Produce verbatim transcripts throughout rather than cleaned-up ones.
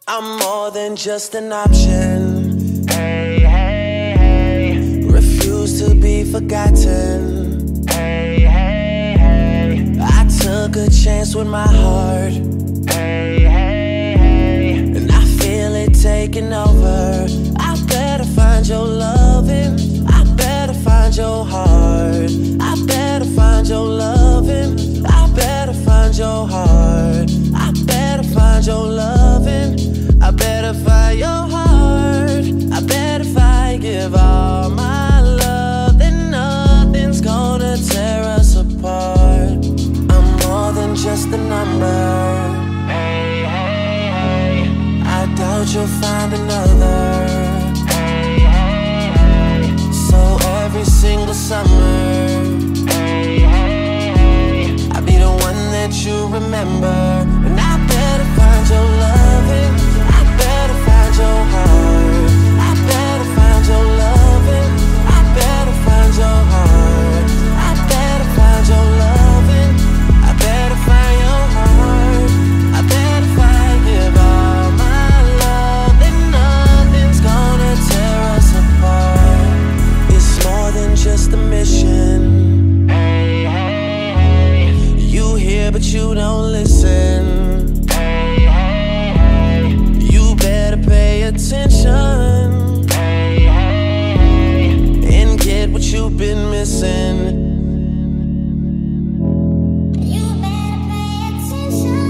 I'm more than just an option. Hey, hey, hey. Refuse to be forgotten. Hey, hey, hey. I took a chance with my heart. Hey, hey, hey. And I feel it taking over. I better find your loving. I better find your heart. I better find your loving. I better find your heart. I better find your loving. I better find your heart. I bet if I give all my love, then nothing's gonna tear us apart. I'm more than just a number. Hey, hey, hey. I doubt you'll find another. Hey, hey, hey. So every single summer, Hey, hey, hey. I'll be the one that you remember. And I better find your loving. I better find your heart. I better find your loving. I better find your heart. I better find your loving. I better find your heart. I better find, give all my love, then nothing's gonna tear us apart. It's more than just a mission. Hey, hey, hey. You hear but you don't listen. Hey, hey, hey. You better pay attention Hey, hey, hey. and get what you've been missing. You better pay attention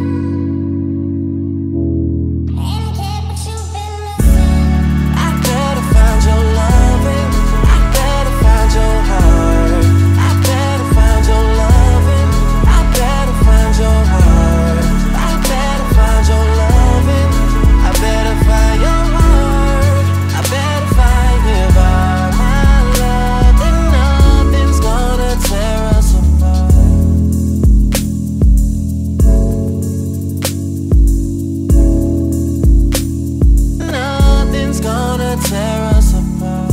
and get what you've been missing. I better find your loving. I better find your heart. I better find your loving. I better find your heart. I better find your loving. I better find your heart. I better find, give all my love, then nothing's gonna tear us apart. Nothing's gonna tear us apart.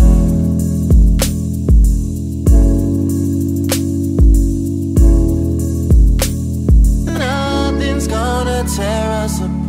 Nothing's gonna tear us apart.